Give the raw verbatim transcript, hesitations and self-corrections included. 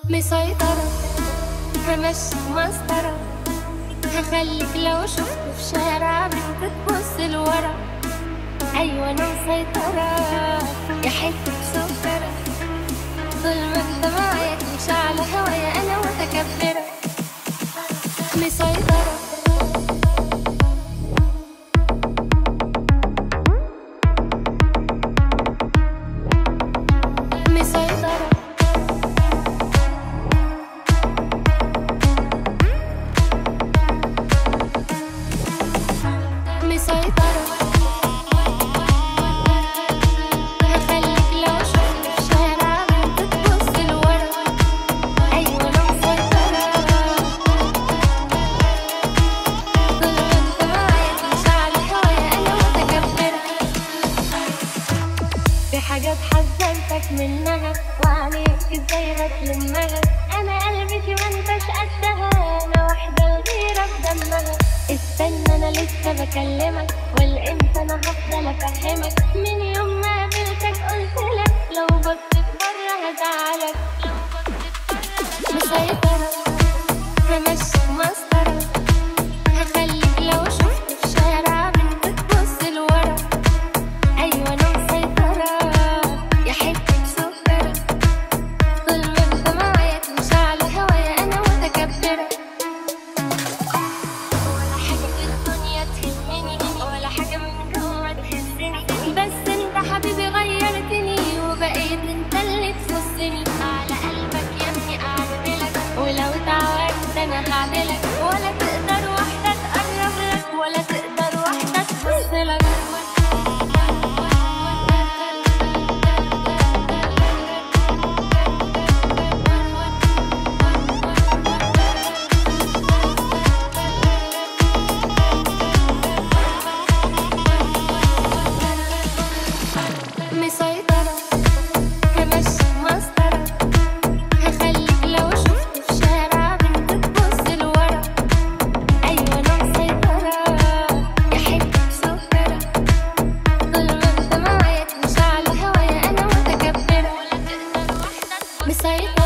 مسيطرة، همشي مسطرة، هخليك لو شفت في شارع بنت تبص لورا. أيوة أنا مسيطرة يا حتة سكرة، طول ما انت معايا تمشي على هوايا أنا متكبرة. مسيطرة مسيطرة مسيطرة، هخليك لو شفت في شارع بنت تبص لورا. أيوة أنا مسيطرة، طول ما انت معايا تمشي على هوايا أنا متكبرة. في حاجات حذرتك منها وعليك ازاي هتلمها، أنا قلبي ما انتش قدها، أنا واحدة الغيرة في دمها. استنى أنا لسه بكلمك والإنت أنا هفضل أفهمك، من يوم ما قابلتك قلتلك لو بصيت برا هزعلك. مسيطرة همشي مسطرة، هخليك لو شفت في شارع بنت تبص لورا. أيوة أنا مسيطرة يا حتة سكرة، طول ما انت معايا تمشي على هوايا أنا متكبرة. ولا حاجة في الدنيا تهمني ولا حاجة من جوا تهزني، بس انت حبيبي غيرتني وبقيت انت اللي تخصني. على قلبك يا ابني أعدلك، ولو اتعودت أنا هعدلك، ولا تقدر واحدة تقرب لك ولا تقدر واحدة تبص لك. مسيطرة همشي مسطرة، هخليك لو شفت في شارع بنت تبص لورا. أيوة أنا مسيطرة يا حتة سكرة، طول ما انت معايا تمشي على هوايا أنا متكبرة. مسيطرة